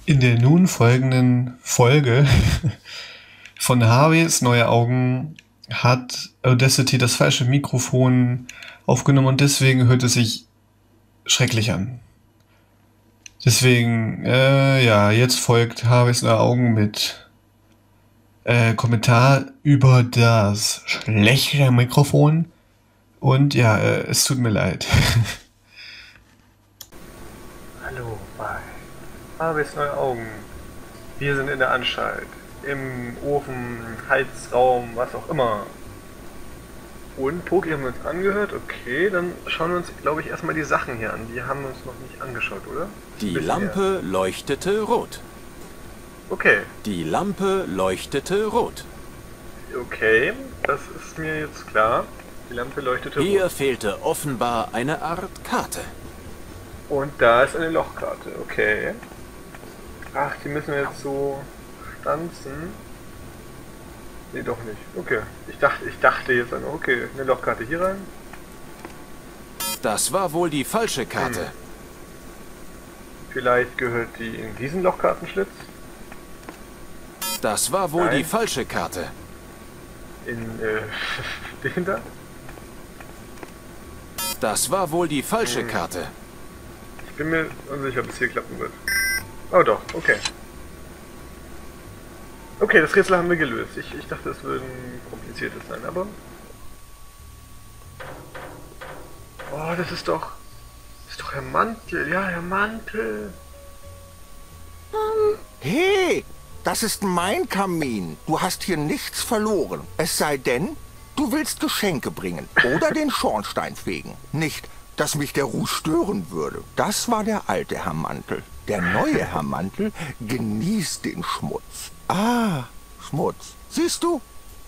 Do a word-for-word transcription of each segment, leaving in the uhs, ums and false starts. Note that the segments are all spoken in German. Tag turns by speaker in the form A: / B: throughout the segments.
A: In der nun folgenden Folge von Harveys Neue Augen hat Audacity das falsche Mikrofon aufgenommen und deswegen hört es sich schrecklich an. Deswegen, äh, ja, jetzt folgt Harveys Neue Augen mit äh, Kommentar über das schlechte Mikrofon und ja, äh, es tut mir leid.
B: Hallo bei Harveys Neue Augen. Wir sind in der Anstalt, im Ofen, Heizraum, was auch immer. Und Poki haben wir uns angehört, okay, dann schauen wir uns, glaube ich, erstmal die Sachen hier an. Die haben wir uns noch nicht angeschaut, oder?
C: Die Lampe leuchtete rot.
B: Okay.
C: Die Lampe leuchtete rot.
B: Okay, das ist mir jetzt klar. Die Lampe leuchtete
C: Hier
B: rot.
C: fehlte offenbar eine Art Karte.
B: Und da ist eine Lochkarte, okay. Ach, die müssen wir jetzt so stanzen. Nee, doch nicht. Okay. Ich dachte, ich dachte jetzt an, okay, eine Lochkarte hier rein.
C: Das war wohl die falsche Karte.
B: Hm. Vielleicht gehört die in diesen Lochkartenschlitz.
C: Das war wohl
B: Nein.
C: die falsche Karte.
B: In, äh, den da?
C: Das war wohl die falsche
B: Hm.
C: Karte.
B: Ich bin mir unsicher, ob es hier klappen wird. Oh doch, okay. Okay, das Rätsel haben wir gelöst. Ich, ich dachte, es würde ein kompliziertes sein, aber... Oh, das ist doch... Das ist doch Herr Mantel. Ja, Herr Mantel.
D: Hey, das ist mein Kamin. Du hast hier nichts verloren. Es sei denn, du willst Geschenke bringen oder den Schornstein fegen. Nicht, dass mich der Ruß stören würde. Das war der alte Herr Mantel. Der neue Herr Mantel genießt den Schmutz. Ah, Schmutz. Siehst du?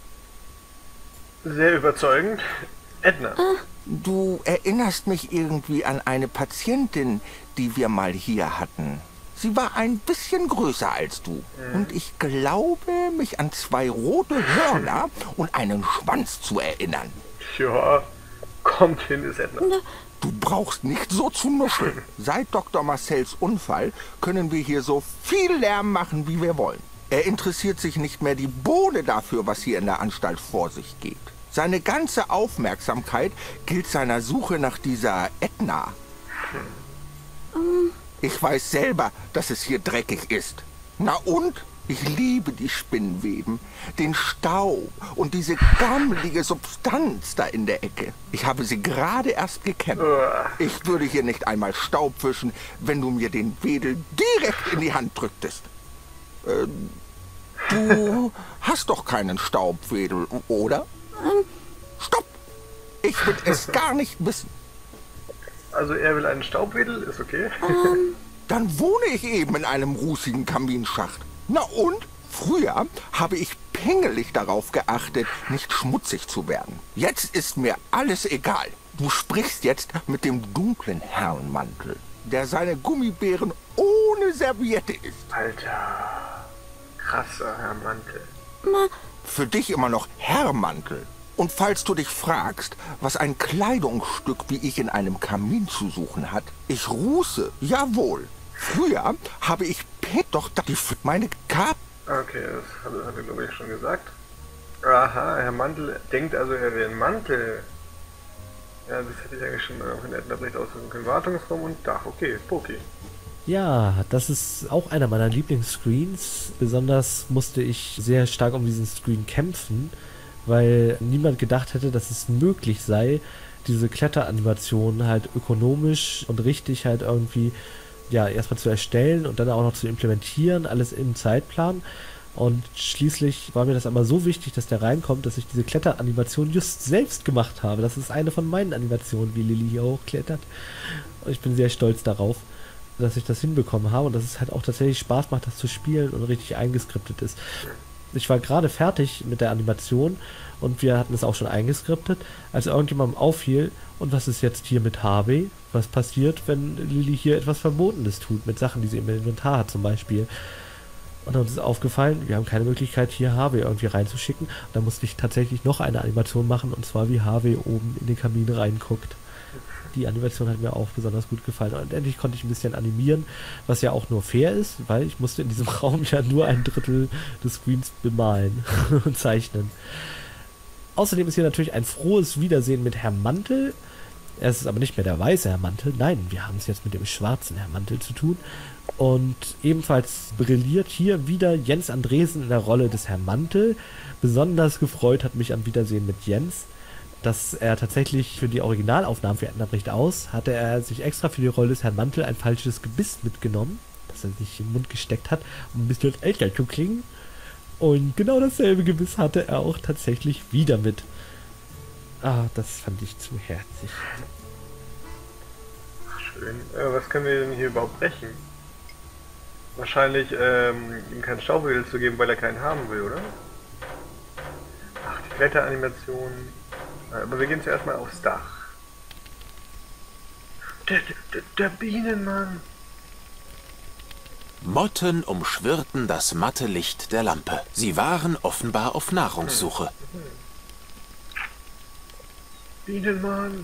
B: Sehr überzeugend. Edna.
D: Du erinnerst mich irgendwie an eine Patientin, die wir mal hier hatten. Sie war ein bisschen größer als du. Und ich glaube, mich an zwei rote Hörner und einen Schwanz zu erinnern.
B: Ja, kommt hin, ist Edna.
D: Du brauchst nicht so zu nuscheln. Seit Doktor Marcells Unfall können wir hier so viel Lärm machen, wie wir wollen. Er interessiert sich nicht mehr die Bohne dafür, was hier in der Anstalt vor sich geht. Seine ganze Aufmerksamkeit gilt seiner Suche nach dieser Edna. Ich weiß selber, dass es hier dreckig ist. Na und? Ich liebe die Spinnweben, den Staub und diese gammelige Substanz da in der Ecke. Ich habe sie gerade erst gekämmt. Ich würde hier nicht einmal Staub fischen, wenn du mir den Wedel direkt in die Hand drücktest. Äh, du hast doch keinen Staubwedel, oder? Stopp! Ich will es gar nicht wissen.
B: Also er will einen Staubwedel, ist okay.
D: Dann wohne ich eben in einem rußigen Kaminschacht. Na und? Früher habe ich pingelig darauf geachtet, nicht schmutzig zu werden. Jetzt ist mir alles egal. Du sprichst jetzt mit dem dunklen Herrenmantel, der seine Gummibären ohne Serviette isst.
B: Alter. Krasser Herr Mantel.
D: Für dich immer noch Herrmantel. Und falls du dich fragst, was ein Kleidungsstück wie ich in einem Kamin zu suchen hat, ich ruße, jawohl. Früher habe ich Pet, doch die für meine Karte.
B: Okay, das hat, hat er glaube ich schon gesagt. Aha, Herr Mantel denkt also, er wäre ein Mantel. Ja, das hätte ich eigentlich schon auch in Edna Bericht ausdrücken können. Wartungsraum und Dach, okay, Poki.
E: Ja, das ist auch einer meiner Lieblingsscreens. Besonders musste ich sehr stark um diesen Screen kämpfen, weil niemand gedacht hätte, dass es möglich sei, diese Kletteranimation halt ökonomisch und richtig halt irgendwie, ja, erstmal zu erstellen und dann auch noch zu implementieren, alles im Zeitplan. Und schließlich war mir das aber so wichtig, dass der reinkommt, dass ich diese Kletteranimation just selbst gemacht habe. Das ist eine von meinen Animationen, wie Lilly hier hochklettert. Und ich bin sehr stolz darauf, dass ich das hinbekommen habe und dass es halt auch tatsächlich Spaß macht, das zu spielen und richtig eingeskriptet ist. Ich war gerade fertig mit der Animation und wir hatten es auch schon eingeskriptet, als irgendjemandem auffiel, und was ist jetzt hier mit Harvey? Was passiert, wenn Lilly hier etwas Verbotenes tut, mit Sachen, die sie im Inventar hat zum Beispiel? Und dann ist es aufgefallen, wir haben keine Möglichkeit, hier Harvey irgendwie reinzuschicken. Und dann musste ich tatsächlich noch eine Animation machen, und zwar wie Harvey oben in den Kamin reinguckt. Die Animation hat mir auch besonders gut gefallen. Und endlich konnte ich ein bisschen animieren, was ja auch nur fair ist, weil ich musste in diesem Raum ja nur ein Drittel des Screens bemalen und zeichnen. Außerdem ist hier natürlich ein frohes Wiedersehen mit Herrn Mantel. Es ist aber nicht mehr der weiße Herr Mantel. Nein, wir haben es jetzt mit dem schwarzen Herr Mantel zu tun. Und ebenfalls brilliert hier wieder Jens Andresen in der Rolle des Herrn Mantel. Besonders gefreut hat mich am Wiedersehen mit Jens, dass er tatsächlich für die Originalaufnahmen für Edna bricht aus, hatte er sich extra für die Rolle des Herrn Mantel ein falsches Gebiss mitgenommen, das er sich im Mund gesteckt hat, um ein bisschen älter zu klingen. Und genau dasselbe Gebiss hatte er auch tatsächlich wieder mit. Ah, das fand ich zu herzig.
B: Schön. Äh, was können wir denn hier überhaupt brechen? Wahrscheinlich ähm, ihm keinen Staubwedel zu geben, weil er keinen haben will, oder? Ach, die Kletteranimation. Aber wir gehen zuerst mal aufs Dach. Der, der, der Bienenmann.
C: Motten umschwirrten das matte Licht der Lampe. Sie waren offenbar auf Nahrungssuche.
B: Bienenmann.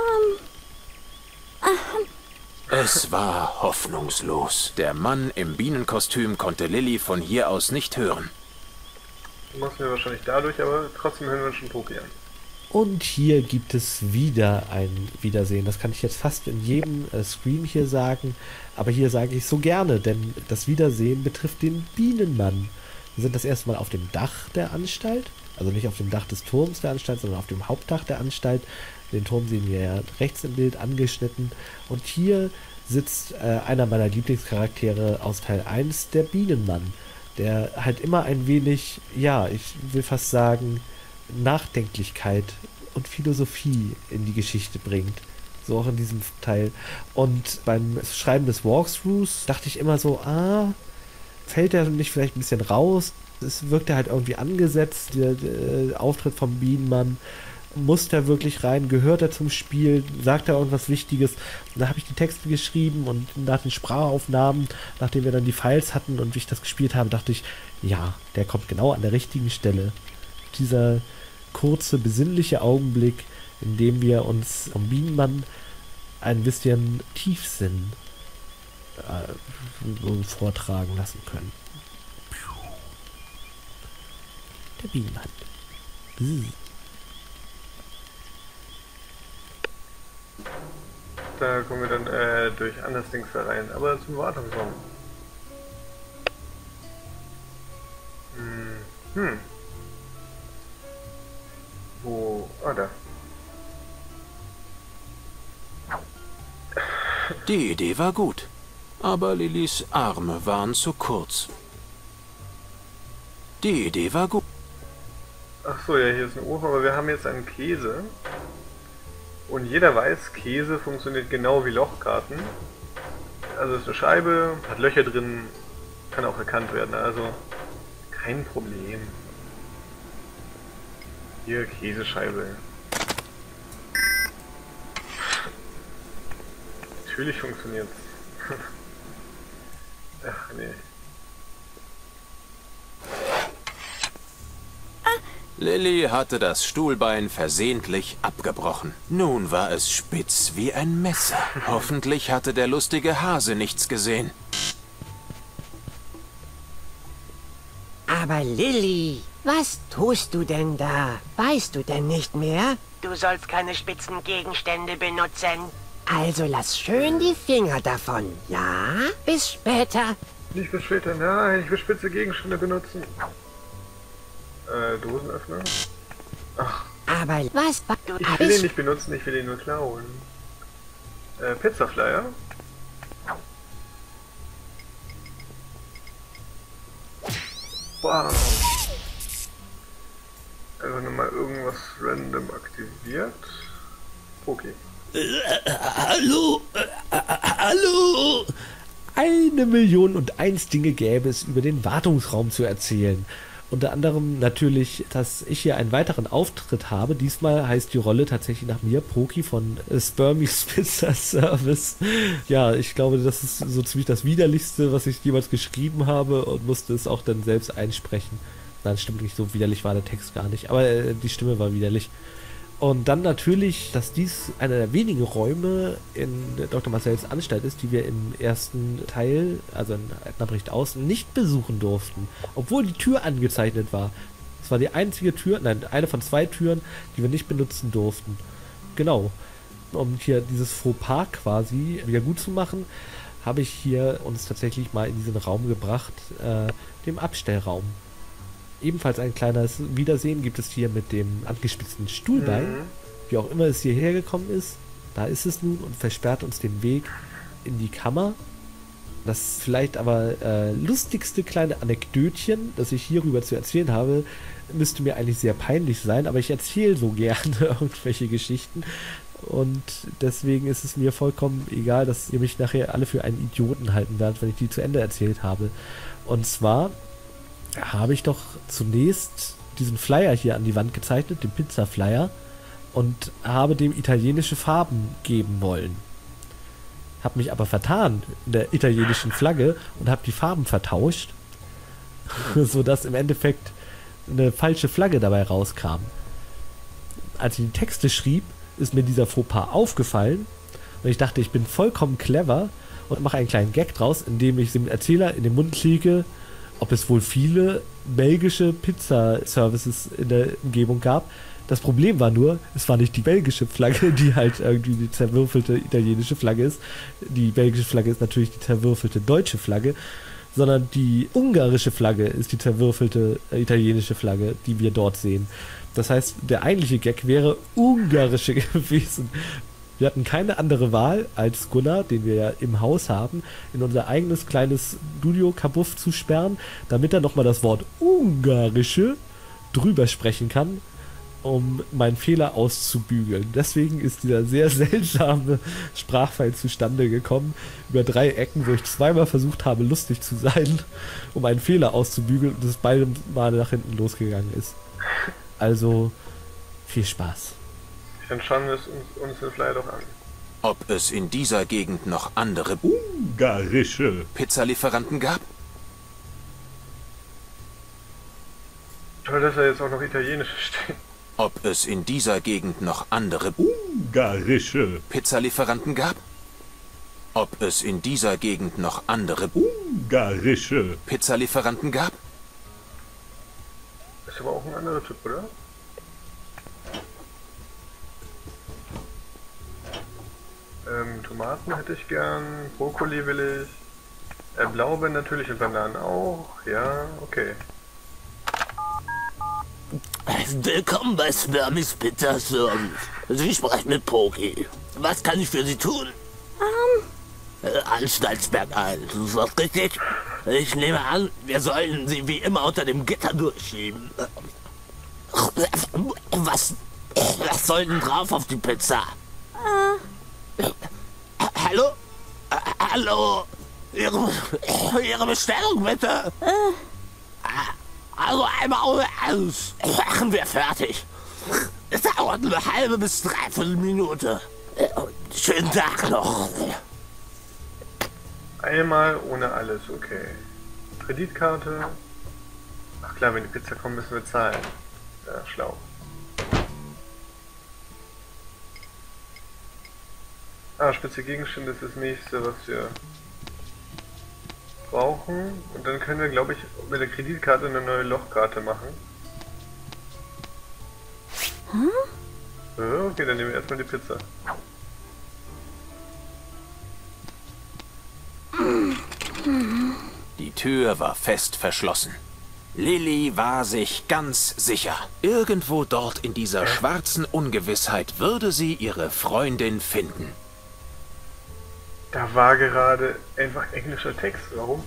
C: Es war hoffnungslos. Der Mann im Bienenkostüm konnte Lilly von hier aus nicht hören.
B: Das machen wir wahrscheinlich dadurch, aber trotzdem hören wir schon Poki an.
E: Und hier gibt es wieder ein Wiedersehen. Das kann ich jetzt fast in jedem äh, Screen hier sagen. Aber hier sage ich so gerne, denn das Wiedersehen betrifft den Bienenmann. Wir sind das erste Mal auf dem Dach der Anstalt. Also nicht auf dem Dach des Turms der Anstalt, sondern auf dem Hauptdach der Anstalt. Den Turm sehen wir ja rechts im Bild angeschnitten. Und hier sitzt äh, einer meiner Lieblingscharaktere aus Teil eins, der Bienenmann. Der halt immer ein wenig, ja, ich will fast sagen, Nachdenklichkeit und Philosophie in die Geschichte bringt. So auch in diesem Teil. Und beim Schreiben des Walkthroughs dachte ich immer so, ah, fällt er nicht vielleicht ein bisschen raus? Es wirkt halt irgendwie angesetzt, der, der Auftritt vom Bienenmann. Muss der wirklich rein? Gehört er zum Spiel? Sagt er irgendwas Wichtiges? Und da habe ich die Texte geschrieben und nach den Sprachaufnahmen, nachdem wir dann die Files hatten und ich das gespielt habe, dachte ich, ja, der kommt genau an der richtigen Stelle. Dieser kurze, besinnliche Augenblick, in dem wir uns vom Bienenmann ein bisschen Tiefsinn äh, vortragen lassen können. Der Bienenmann. Bzzz.
B: Da kommen wir dann äh, durch anders Dings da rein, aber zum Wartungsraum. Hm. hm. Wo? Ah, da.
C: Die Idee war gut, aber Lillys Arme waren zu kurz. Die Idee war gut.
B: Ach so, ja, hier ist ein Ofen, aber wir haben jetzt einen Käse. Und jeder weiß, Käse funktioniert genau wie Lochkarten. Also es ist eine Scheibe, hat Löcher drin, kann auch erkannt werden, also kein Problem. Hier, Käsescheibe. Natürlich funktioniert's. Ach nee.
C: Lilly hatte das Stuhlbein versehentlich abgebrochen. Nun war es spitz wie ein Messer. Hoffentlich hatte der lustige Hase nichts gesehen.
F: Aber Lilly, was tust du denn da? Weißt du denn nicht mehr? Du sollst keine spitzen Gegenstände benutzen. Also lass schön die Finger davon, ja? Bis später.
B: Nicht bis später, nein, ich will spitze Gegenstände benutzen. Äh, Dosenöffner? Ach.
F: Aber was? Du
B: Ich will ihn nicht benutzen, ich will ihn nur klauen. Äh, Pizzaflyer? Wow. Also nochmal irgendwas random aktiviert. Okay.
E: Äh, hallo? Äh, hallo? Eine Million und eins Dinge gäbe es über den Wartungsraum zu erzählen. Unter anderem natürlich, dass ich hier einen weiteren Auftritt habe. Diesmal heißt die Rolle tatsächlich nach mir, Poki von äh, Spermy's Pizza Service. Ja, ich glaube, das ist so ziemlich das Widerlichste, was ich jemals geschrieben habe und musste es auch dann selbst einsprechen. Nein, stimmt nicht, so widerlich war der Text gar nicht, aber äh, die Stimme war widerlich. Und dann natürlich, dass dies einer der wenigen Räume in Doktor Marcells Anstalt ist, die wir im ersten Teil, also in Ednabrecht Außen, nicht besuchen durften. Obwohl die Tür angezeichnet war. Es war die einzige Tür, nein, eine von zwei Türen, die wir nicht benutzen durften. Genau. Um hier dieses Fauxpas quasi wieder gut zu machen, habe ich hier uns tatsächlich mal in diesen Raum gebracht, äh, dem Abstellraum. Ebenfalls ein kleines Wiedersehen gibt es hier mit dem angespitzten Stuhlbein, mhm. wie auch immer es hierher gekommen ist. Da ist es nun und versperrt uns den Weg in die Kammer. Das vielleicht aber äh, lustigste kleine Anekdötchen, das ich hierüber zu erzählen habe, müsste mir eigentlich sehr peinlich sein, aber ich erzähle so gerne irgendwelche Geschichten. Und deswegen ist es mir vollkommen egal, dass ihr mich nachher alle für einen Idioten halten werdet, wenn ich die zu Ende erzählt habe. Und zwar habe ich doch zunächst diesen Flyer hier an die Wand gezeichnet, den Pizza-Flyer, und habe dem italienische Farben geben wollen. Habe mich aber vertan in der italienischen Flagge und habe die Farben vertauscht, sodass im Endeffekt eine falsche Flagge dabei rauskam. Als ich die Texte schrieb, ist mir dieser Fauxpas aufgefallen und ich dachte, ich bin vollkommen clever und mache einen kleinen Gag draus, indem ich dem Erzähler in den Mund lege, ob es wohl viele belgische Pizza-Services in der Umgebung gab. Das Problem war nur, es war nicht die belgische Flagge, die halt irgendwie die zerwürfelte italienische Flagge ist. Die belgische Flagge ist natürlich die zerwürfelte deutsche Flagge, sondern die ungarische Flagge ist die zerwürfelte äh, italienische Flagge, die wir dort sehen. Das heißt, der eigentliche Gag wäre ungarische gewesen. Wir hatten keine andere Wahl, als Gunnar, den wir ja im Haus haben, in unser eigenes kleines Studio-Kabuff zu sperren, damit er nochmal das Wort ungarische drüber sprechen kann, um meinen Fehler auszubügeln. Deswegen ist dieser sehr seltsame Sprachfall zustande gekommen, über drei Ecken, wo ich zweimal versucht habe, lustig zu sein, um einen Fehler auszubügeln und es beide Male nach hinten losgegangen ist. Also, viel Spaß.
B: Dann schauen wir es uns, uns den Flyer doch an.
C: Ob es in dieser Gegend noch andere
G: ungarische
C: Pizzalieferanten gab?
B: Toll, dass da jetzt auch noch Italienisch steht.
C: Ob es in dieser Gegend noch andere
G: ungarische
C: Pizzalieferanten gab? Ob es in dieser Gegend noch andere
G: ungarische
C: Pizzalieferanten gab?
B: Ist aber auch ein anderer Typ, oder? Ähm, Tomaten hätte ich gern, Brokkoli will ich, äh, Blaubeeren natürlich und Bananen auch, ja, okay.
H: Willkommen bei Spermis Pizza Service. Sie sprechen mit Poki. Was kann ich für Sie tun? Um. Äh, Anstaltsberg eins, ist das richtig? Ich nehme an, wir sollen Sie wie immer unter dem Gitter durchschieben. Was, was soll denn drauf auf die Pizza? Äh. Hallo? Äh, hallo? Ihre, Ihre Bestellung bitte? Äh. Also einmal aus. Machen wir fertig. Es dauert eine halbe bis dreiviertel Minute. Schönen Tag noch.
B: Einmal ohne alles, okay. Kreditkarte. Ach klar, wenn die Pizza kommt, müssen wir zahlen. Ja, schlau. Ah, spitze Gegenstände ist das nächste, was wir brauchen. Und dann können wir, glaube ich, mit der Kreditkarte eine neue Lochkarte machen. Hm? Ja, okay, dann nehmen wir erstmal die Pizza.
C: Die Tür war fest verschlossen. Lilly war sich ganz sicher. Irgendwo dort in dieser schwarzen Ungewissheit würde sie ihre Freundin finden.
B: Da war gerade einfach englischer Text. Warum?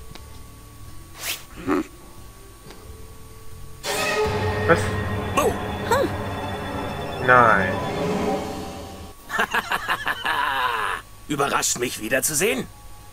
B: Hm. Was?
H: Oh.
B: Hm. Nein.
H: Überrascht mich wiederzusehen.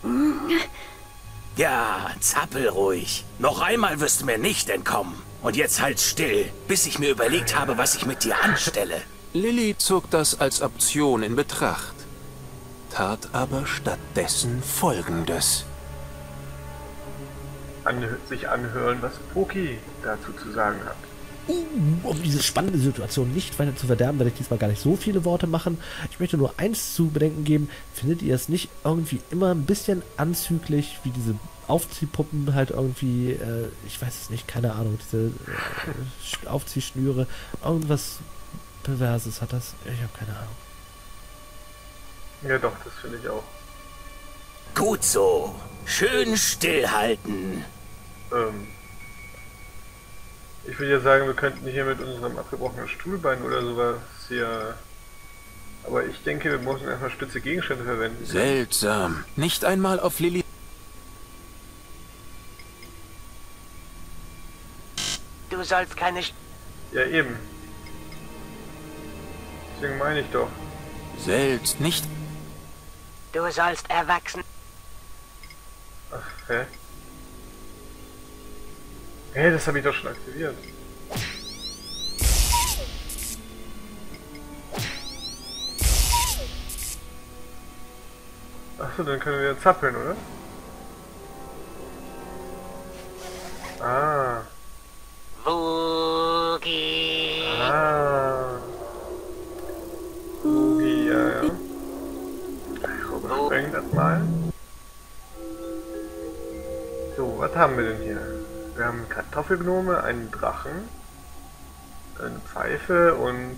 H: Ja, zappel ruhig. Noch einmal wirst du mir nicht entkommen. Und jetzt halt still, bis ich mir überlegt habe, was ich mit dir anstelle.
C: Lilly zog das als Option in Betracht, tat aber stattdessen Folgendes.
B: Anhö sich anhören, was Poki dazu zu sagen hat.
E: Uh, um diese spannende Situation nicht weiter zu verderben, werde ich diesmal gar nicht so viele Worte machen. Ich möchte nur eins zu bedenken geben. Findet ihr es nicht irgendwie immer ein bisschen anzüglich, wie diese Aufziehpuppen halt irgendwie, äh, ich weiß es nicht, keine Ahnung, diese äh, Aufziehschnüre, irgendwas Perverses hat das? Ich habe keine Ahnung.
B: Ja doch, das finde ich auch.
H: Gut so. Schön stillhalten.
B: Ähm, ich würde ja sagen, wir könnten hier mit unserem abgebrochenen Stuhlbein oder sowas hier... Aber ich denke, wir müssen erstmal spitze Gegenstände verwenden.
C: Seltsam. Nicht einmal auf Lilly.
F: Du sollst keine... Sch
B: Ja eben. Deswegen meine ich doch.
C: Selts. Nicht...
F: Du sollst erwachsen...
B: Ach, hä? Hä, das habe ich doch schon aktiviert. Achso, dann können wir zappeln, oder? Ah.
F: Woogie.
B: Ah. Woogie, ja, ja. Ich überspringen das mal. So, was haben wir denn hier? Wir haben Kartoffelgnome, einen Drachen, eine Pfeife und...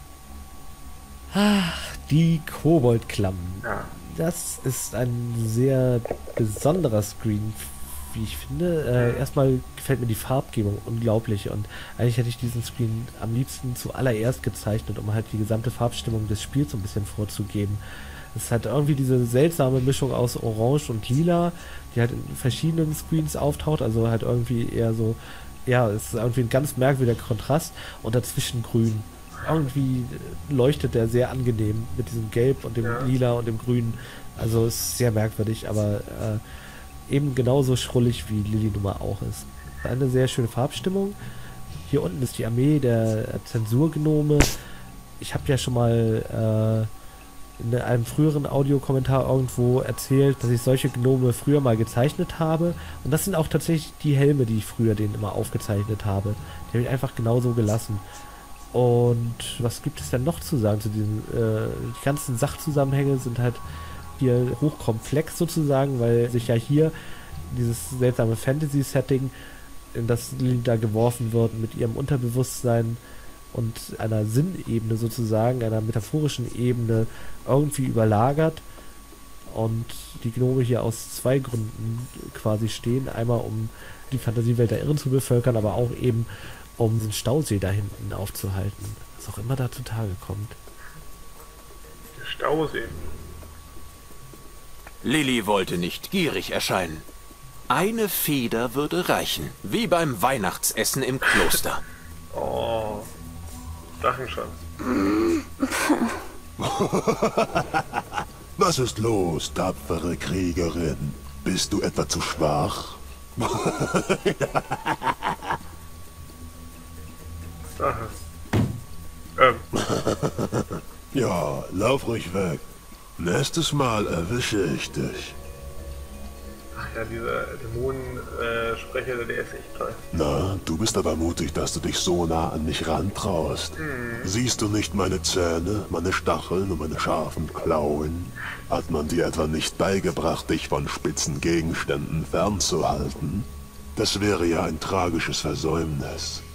E: Ach, die Koboldklammen.
B: Ja.
E: Das ist ein sehr besonderer Screen, wie ich finde. Äh, erstmal gefällt mir die Farbgebung unglaublich und eigentlich hätte ich diesen Screen am liebsten zuallererst gezeichnet, um halt die gesamte Farbstimmung des Spiels so ein bisschen vorzugeben. Es hat irgendwie diese seltsame Mischung aus Orange und Lila, die halt in verschiedenen Screens auftaucht, also halt irgendwie eher so, ja, es ist irgendwie ein ganz merkwürdiger Kontrast und dazwischen grün. Irgendwie leuchtet der sehr angenehm mit diesem Gelb und dem
B: Ja.
E: Lila und dem Grün. Also es ist sehr merkwürdig, aber äh, eben genauso schrullig wie Lilly Nummer auch ist. Eine sehr schöne Farbstimmung. Hier unten ist die Armee der Zensurgnome. Ich habe ja schon mal äh, in einem früheren Audiokommentar irgendwo erzählt, dass ich solche Gnome früher mal gezeichnet habe. Und das sind auch tatsächlich die Helme, die ich früher denen immer aufgezeichnet habe. Die habe ich einfach genauso gelassen. Und was gibt es denn noch zu sagen zu diesem? Äh, die ganzen Sachzusammenhänge sind halt hier hochkomplex sozusagen, weil sich ja hier dieses seltsame Fantasy-Setting, in das Lilly da geworfen wird, mit ihrem Unterbewusstsein und einer Sinnebene sozusagen, einer metaphorischen Ebene irgendwie überlagert und die Gnome hier aus zwei Gründen quasi stehen. Einmal um die Fantasiewelt der Irren zu bevölkern, aber auch eben um den Stausee da hinten aufzuhalten, was auch immer da zutage kommt.
B: Der Stausee.
C: Lilly wollte nicht gierig erscheinen. Eine Feder würde reichen, wie beim Weihnachtsessen im Kloster.
B: Oh. Sachen schon.
I: Was ist los, tapfere Kriegerin? Bist du etwa zu schwach?
B: Sache. Ähm.
I: Ja, lauf ruhig weg. Nächstes Mal erwische ich dich.
B: Ach ja, dieser Dämonensprecher, der ist echt toll.
I: Na, du bist aber mutig, dass du dich so nah an mich rantraust.
B: Hm.
I: Siehst du nicht meine Zähne, meine Stacheln und meine scharfen Klauen? Hat man dir etwa nicht beigebracht, dich von spitzen Gegenständen fernzuhalten? Das wäre ja ein tragisches Versäumnis.